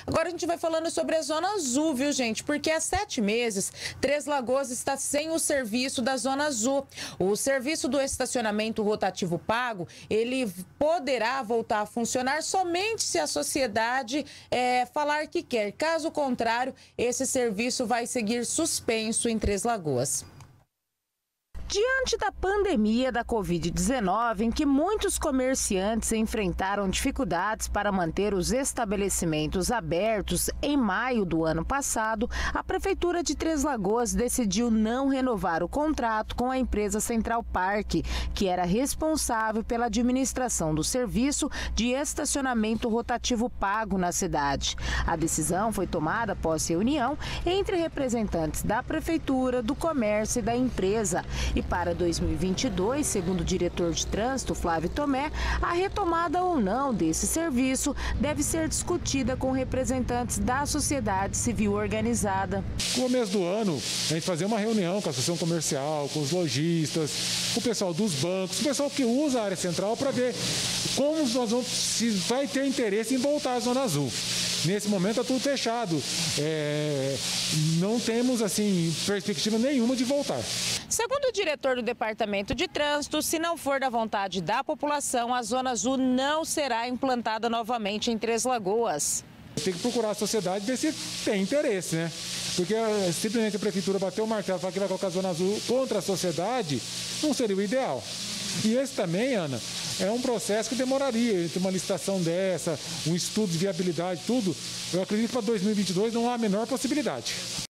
Agora a gente vai falando sobre a Zona Azul, viu, gente? Porque há 7 meses, Três Lagoas está sem o serviço da Zona Azul. O serviço do estacionamento rotativo pago, ele poderá voltar a funcionar somente se a sociedade falar que quer. Caso contrário, esse serviço vai seguir suspenso em Três Lagoas. Diante da pandemia da Covid-19, em que muitos comerciantes enfrentaram dificuldades para manter os estabelecimentos abertos em maio do ano passado, a Prefeitura de Três Lagoas decidiu não renovar o contrato com a empresa Central Park, que era responsável pela administração do serviço de estacionamento rotativo pago na cidade. A decisão foi tomada após reunião entre representantes da Prefeitura, do Comércio e da empresa. E para 2022, segundo o diretor de trânsito, Flávio Tomé, a retomada ou não desse serviço deve ser discutida com representantes da sociedade civil organizada. No começo do ano, a gente fazia uma reunião com a associação comercial, com os lojistas, com o pessoal dos bancos, o pessoal que usa a área central para ver como nós vamos, se vai ter interesse em voltar à Zona Azul. Nesse momento está tudo fechado, não temos assim perspectiva nenhuma de voltar. Segundo o diretor do Departamento de Trânsito, se não for da vontade da população, a Zona Azul não será implantada novamente em Três Lagoas. Tem que procurar a sociedade e ver se tem interesse, né? Porque simplesmente a Prefeitura bateu o martelo e falar que vai colocar a Zona Azul contra a sociedade, não seria o ideal. E esse também, Ana, é um processo que demoraria, entre uma licitação dessa, um estudo de viabilidade, tudo. Eu acredito que para 2022 não há a menor possibilidade.